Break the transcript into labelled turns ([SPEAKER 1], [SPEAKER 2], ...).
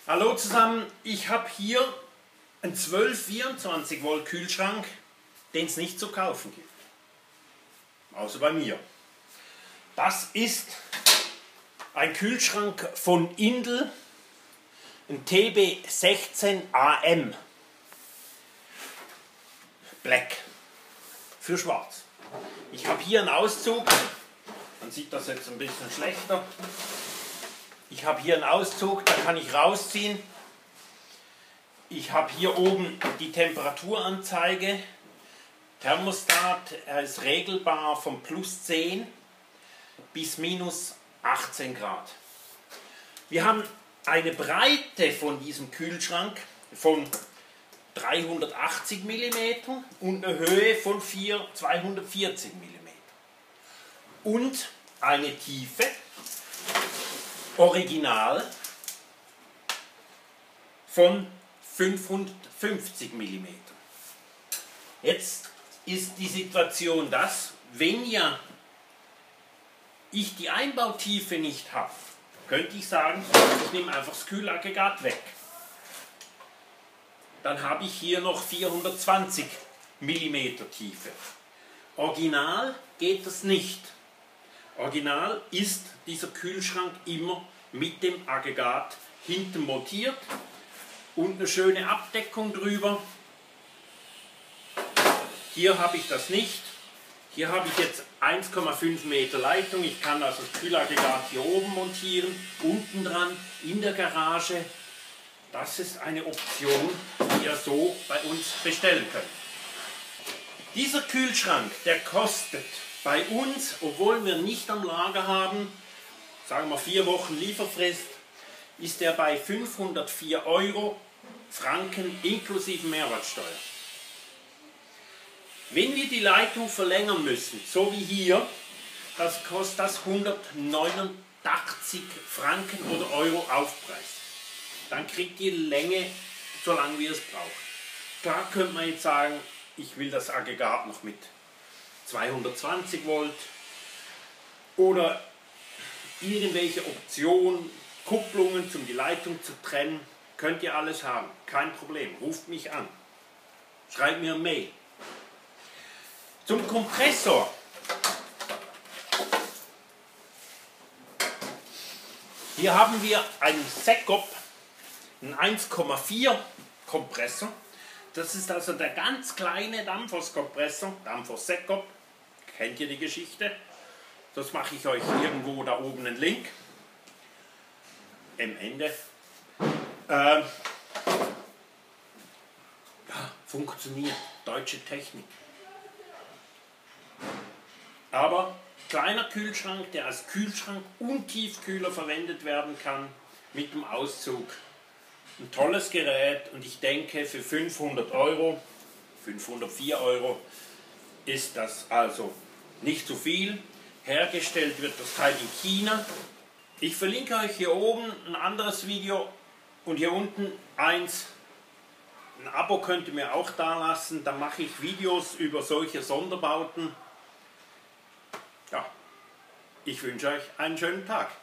[SPEAKER 1] Hallo zusammen, ich habe hier einen 12-24 Volt Kühlschrank, den es nicht zu kaufen gibt. Außer bei mir. Das ist ein Kühlschrank von Indel, ein TB16AM Black für schwarz. Ich habe hier einen Auszug, man sieht das jetzt ein bisschen schlechter. Ich habe hier einen Auszug, da kann ich rausziehen. Ich habe hier oben die Temperaturanzeige. Thermostat, er ist regelbar von plus 10 bis minus 18 Grad. Wir haben eine Breite von diesem Kühlschrank von 380 mm und eine Höhe von 240 mm. Und eine Tiefe, original, von 550 mm. Jetzt ist die Situation das, wenn ja ich die Einbautiefe nicht habe, könnte ich sagen, ich nehme einfach das Kühlaggregat weg. Dann habe ich hier noch 420 mm Tiefe. Original geht das nicht. Original ist dieser Kühlschrank immer mit dem Aggregat hinten montiert und eine schöne Abdeckung drüber. Hier habe ich das nicht. Hier habe ich jetzt 1,5 Meter Leitung. Ich kann also das Kühlaggregat hier oben montieren, unten dran, in der Garage. Das ist eine Option, die ihr so bei uns bestellen könnt. Dieser Kühlschrank, der kostet bei uns, obwohl wir nicht am Lager haben, sagen wir 4 Wochen Lieferfrist, ist er bei 504 Franken inklusive Mehrwertsteuer. Wenn wir die Leitung verlängern müssen, so wie hier, das kostet das 189 Franken oder Euro Aufpreis. Dann kriegt ihr Länge, solange wie ihr es braucht. Klar könnte man jetzt sagen, ich will das Aggregat noch mit 220 Volt oder irgendwelche Optionen, Kupplungen, um die Leitung zu trennen, könnt ihr alles haben. Kein Problem, ruft mich an, schreibt mir eine Mail. Zum Kompressor. Hier haben wir einen Sekop, einen 1,4 Kompressor. Das ist also der ganz kleine Dampferskompressor, Dampfer Sekop. Kennt ihr die Geschichte? Das mache ich euch irgendwo da oben einen Link. Am Ende. Ja, funktioniert. Deutsche Technik. Aber kleiner Kühlschrank, der als Kühlschrank und Tiefkühler verwendet werden kann, mit dem Auszug. Ein tolles Gerät und ich denke für 500 Euro, 504 Euro ist das also nicht zu viel. Hergestellt wird das Teil in China. Ich verlinke euch hier oben ein anderes Video und hier unten eins. Ein Abo könnt ihr mir auch da lassen, da mache ich Videos über solche Sonderbauten. Ja, ich wünsche euch einen schönen Tag.